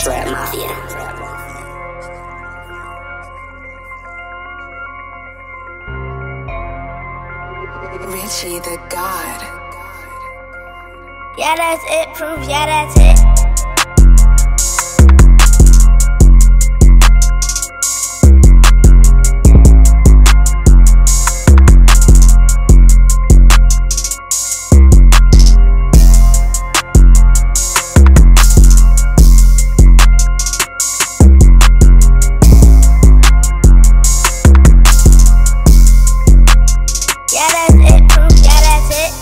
Trap Mafia. Richie the God. Yeah, that's it, proof, yeah, that's it. Yeah, that's it, proof, yeah, that's it.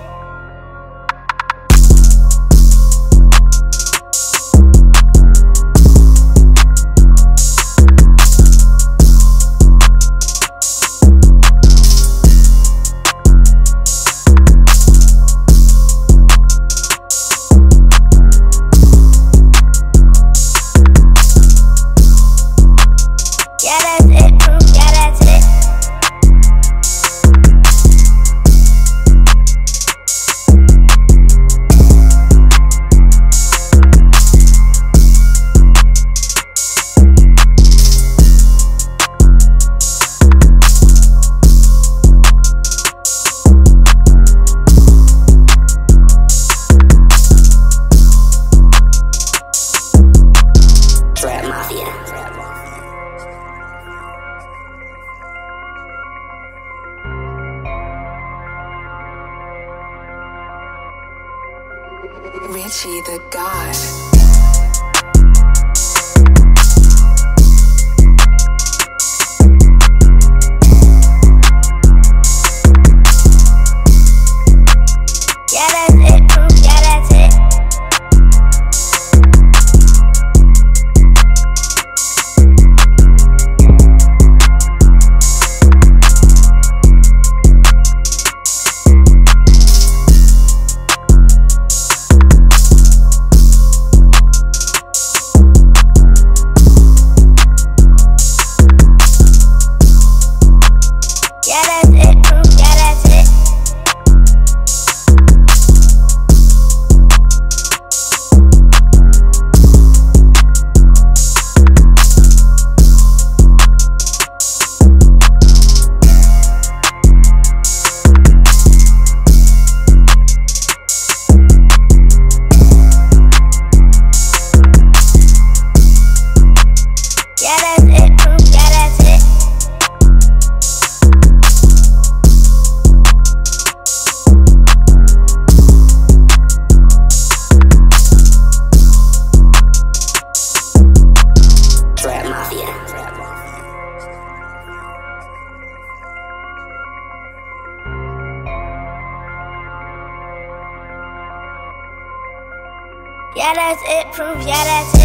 Yeah, that's it, proof, yeah, that's it. Trap Mafia. Richie the God. Yeah, that's it, proof, yeah, that's it. Yeah, that's it, proof, yeah, that's it. Yeah, that's it, proof, yeah, that's it. Trap Mafia. Yeah, that's it, proof, yeah, that's it.